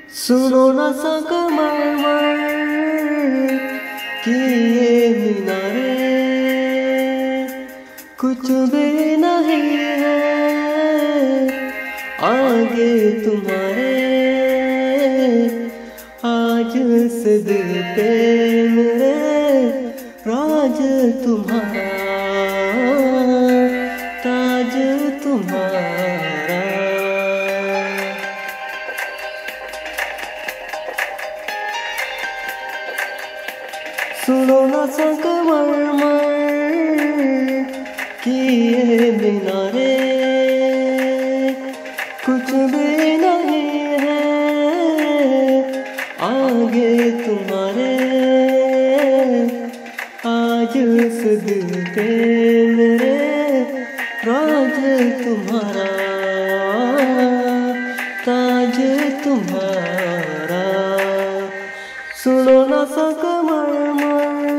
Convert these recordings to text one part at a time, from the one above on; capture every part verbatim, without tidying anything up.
सुनो न संगमरमर की ये मीनारे, कुछ भी नहीं है आगे तुम्हारे। आज से दिल पे मेरे राज तुम्हारा, ताज तुम्हारा। सुनो न संगमरमर की ये मीनारे, कुछ भी नहीं है आगे तुम्हारे। आज से दिल पे मेरे राज तुम्हारा, ताज तुम्हारा। सुनो न संगमरमर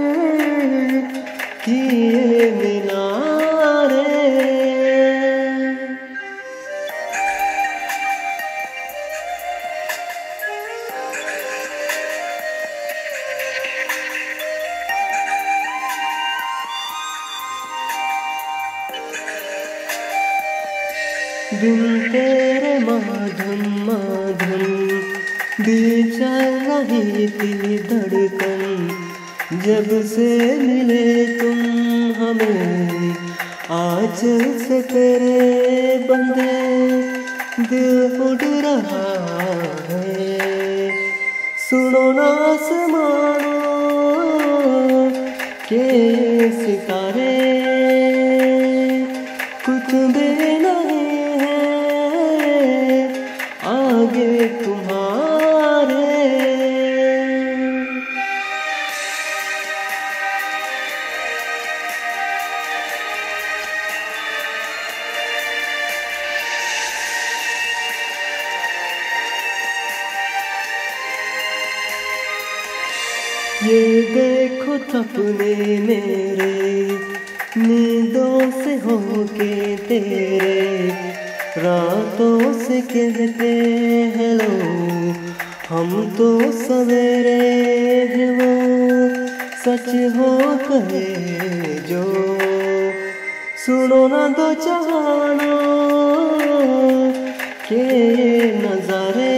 की ये मीनारे। बिन तेरे माधुम माधुम दिल चल रही थी धड़कन। जब से मिले तुम हमें आंचल से तेरे बंधे, दिल उड़ रहा है। सुनो न आसमानों के सितारे, कुछ भी नहीं है आगे तुम्हारे। ये देखो सपने मेरे नींदों से होके तेरे, रातों से कहते हेलो हम तो सवेरे हैं वो, सच हो कहे जो। सुनो ना दो जहानों के नजारे,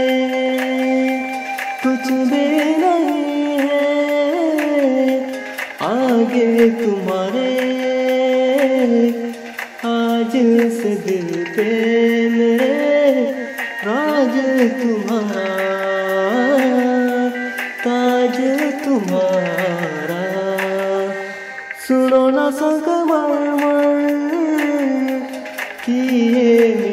कुछ भी नहीं है आगे तुम्हारे। आज से दिल पे मेरे राज तुम्हारा, ताज तुम्हारा। सुनो न संगमरमर की ये